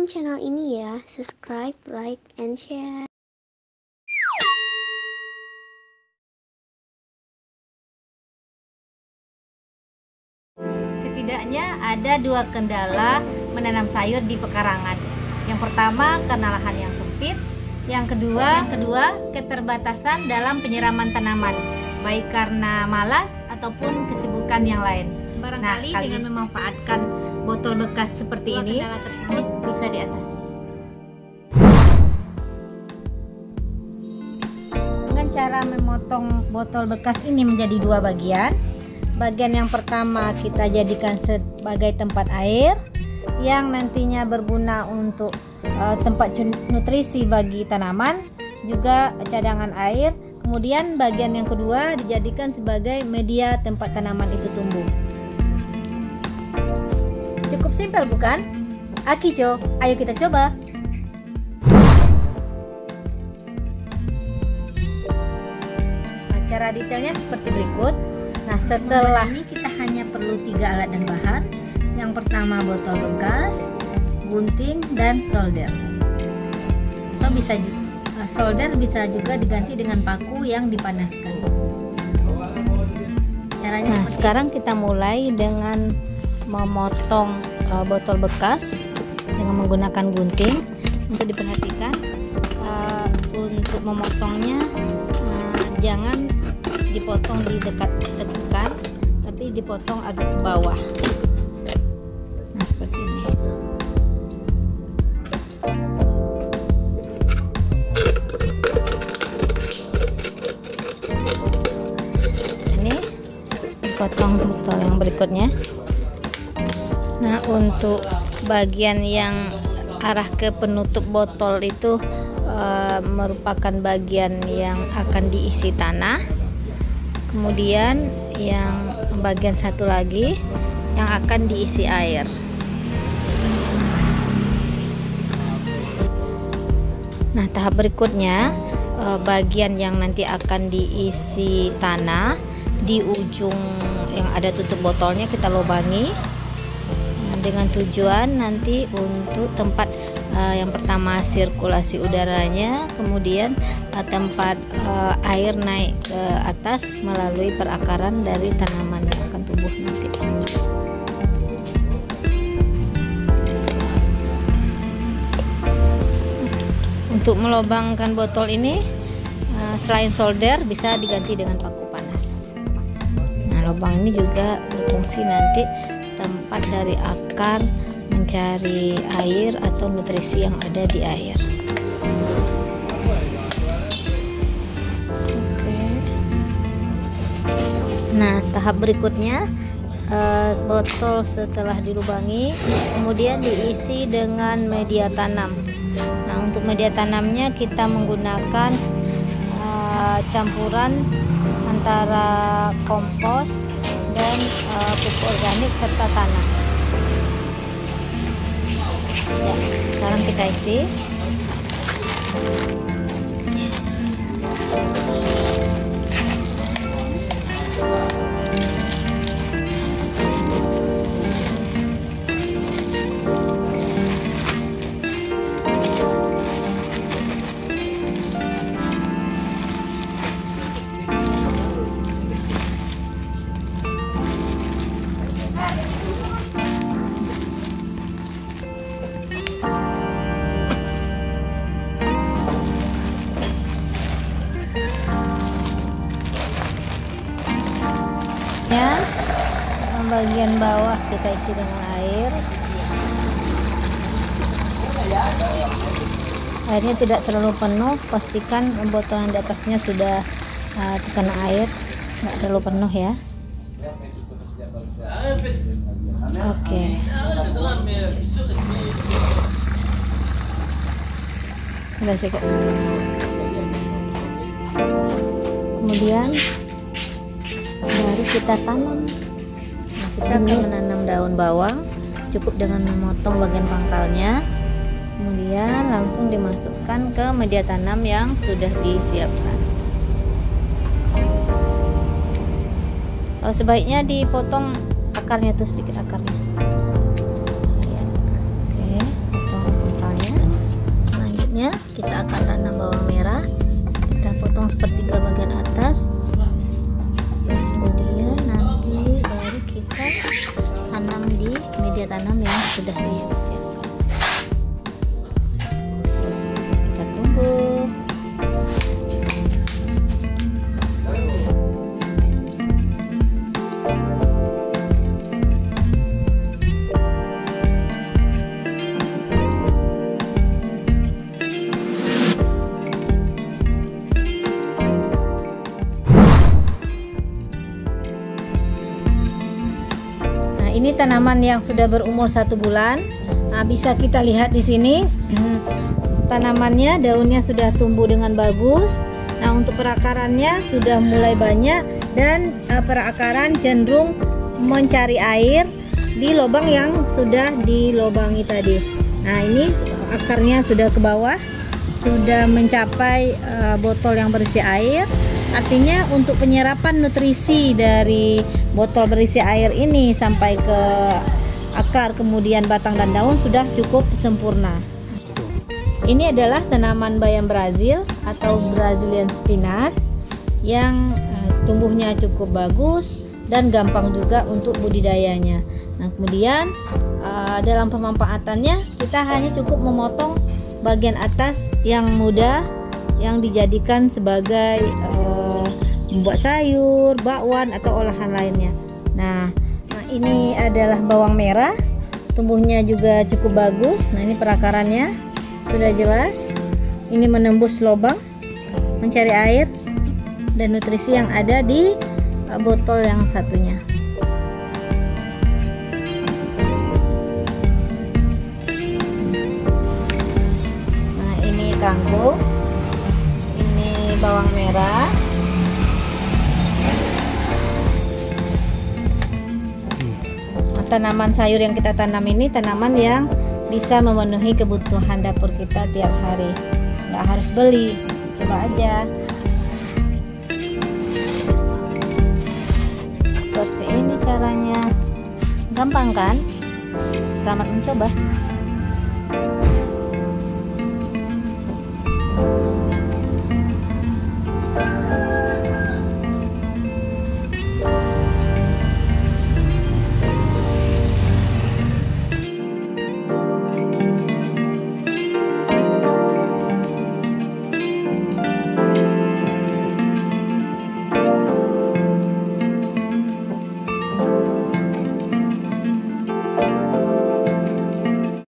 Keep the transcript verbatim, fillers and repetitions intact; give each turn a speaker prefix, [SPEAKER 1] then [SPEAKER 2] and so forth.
[SPEAKER 1] channel ini ya, subscribe, like, and share.
[SPEAKER 2] Setidaknya ada dua kendala menanam sayur di pekarangan. Yang pertama karena lahan yang sempit, yang kedua, yang kedua keterbatasan dalam penyiraman tanaman, baik karena malas ataupun kesibukan yang lain. Barangkali nah, dengan memanfaatkan botol bekas seperti ini, kendala tersebut bisa diatasi. Dengan cara memotong botol bekas ini menjadi dua bagian. Bagian yang pertama kita jadikan sebagai tempat air yang nantinya berguna untuk uh, tempat nutrisi bagi tanaman, juga cadangan air. Kemudian bagian yang kedua dijadikan sebagai media tempat tanaman itu tumbuh. Cukup simpel bukan? Akijo, ayo kita coba. Nah, cara detailnya seperti berikut. Nah, setelah ini kita hanya perlu tiga alat dan bahan. Yang pertama botol bekas, gunting, dan solder. Atau bisa juga solder bisa juga diganti dengan paku yang dipanaskan. Caranya nah, sekarang kita mulai dengan memotong uh, botol bekas dengan menggunakan gunting. Untuk diperhatikan uh, untuk memotongnya uh, jangan dipotong di dekat tekukan, tapi dipotong agak ke bawah. Nah, seperti ini. Ini potong botol yang berikutnya. Nah, untuk bagian yang arah ke penutup botol itu uh, merupakan bagian yang akan diisi tanah. Kemudian yang bagian satu lagi yang akan diisi air. Nah, tahap berikutnya uh, bagian yang nanti akan diisi tanah di ujung yang ada tutup botolnya kita lubangi dengan tujuan nanti untuk tempat uh, yang pertama sirkulasi udaranya, kemudian uh, tempat uh, air naik ke atas melalui perakaran dari tanaman yang akan tumbuh nanti. Untuk melobangkan botol ini uh, selain solder bisa diganti dengan paku panas. Nah, lubang ini juga berfungsi nanti tempat dari akar mencari air atau nutrisi yang ada di air. Oke. Nah, tahap berikutnya uh, botol setelah dilubangi kemudian diisi dengan media tanam. Nah, untuk media tanamnya kita menggunakan uh, campuran antara kompos dan uh, pupuk organik serta tanah. Ya, sekarang kita isi. Ya, bagian bawah kita isi dengan air. Airnya tidak terlalu penuh, pastikan botol yang di atasnya sudah uh, terkena air, nggak terlalu penuh ya. Oke. Udah cukup. Kemudian baru kita tanam. Nah, kita akan menanam daun bawang. Cukup dengan memotong bagian pangkalnya, kemudian langsung dimasukkan ke media tanam yang sudah disiapkan. Oh, sebaiknya dipotong akarnya tuh, sedikit akarnya. Ya. Oke, potong berikutnya kita akan tanam bawang merah. Kita potong sepertiga bagian atas, kemudian nanti baru kita tanam di media tanam yang sudah disiapkan. Kita tunggu. Ini tanaman yang sudah berumur satu bulan. Nah, bisa kita lihat di sini tanamannya, daunnya sudah tumbuh dengan bagus. Nah, untuk perakarannya sudah mulai banyak dan uh, perakaran cenderung mencari air di lubang yang sudah dilobangi tadi. Nah, ini akarnya sudah ke bawah, sudah mencapai uh, botol yang berisi air. Artinya untuk penyerapan nutrisi dari botol berisi air ini sampai ke akar, kemudian batang dan daun sudah cukup sempurna. Ini adalah tanaman bayam Brazil atau Brazilian spinach yang uh, tumbuhnya cukup bagus dan gampang juga untuk budidayanya. Nah, kemudian uh, dalam pemanfaatannya kita hanya cukup memotong bagian atas yang muda yang dijadikan sebagai uh, membuat sayur, bakwan atau olahan lainnya. Nah, nah, ini adalah bawang merah, tumbuhnya juga cukup bagus. Nah, ini perakarannya sudah jelas. Ini menembus lubang, mencari air dan nutrisi yang ada di uh, botol yang satunya. Nah, ini kangkung. Bawang merah, nah, tanaman sayur yang kita tanam ini tanaman yang bisa memenuhi kebutuhan dapur kita tiap hari, nggak harus beli. Coba aja seperti ini caranya, gampang kan? Selamat mencoba.